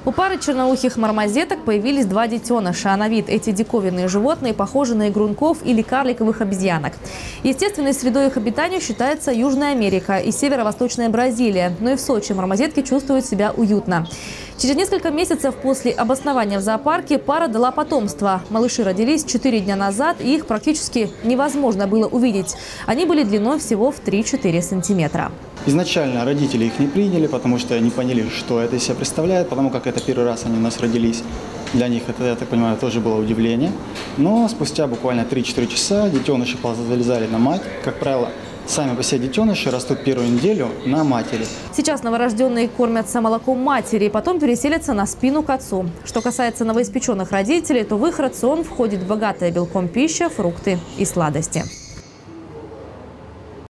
У пары черноухих мармозеток появились два детеныша. А на вид эти диковинные животные похожи на игрунков или карликовых обезьянок. Естественной средой их обитания считается Южная Америка и северо-восточная Бразилия. Но и в Сочи мармозетки чувствуют себя уютно. Через несколько месяцев после обоснования в зоопарке пара дала потомство. Малыши родились 4 дня назад, и их практически невозможно было увидеть. Они были длиной всего в 3-4 сантиметра. Изначально родители их не приняли, потому что не поняли, что это из себя представляет, потому как это первый раз они у нас родились. Для них это, я так понимаю, тоже было удивление. Но спустя буквально 3-4 часа детеныши залезали на мать. Как правило, сами по себе детеныши растут первую неделю на матери. Сейчас новорожденные кормятся молоком матери, потом переселятся на спину к отцу. Что касается новоиспеченных родителей, то в их рацион входит богатая белком пища, фрукты и сладости.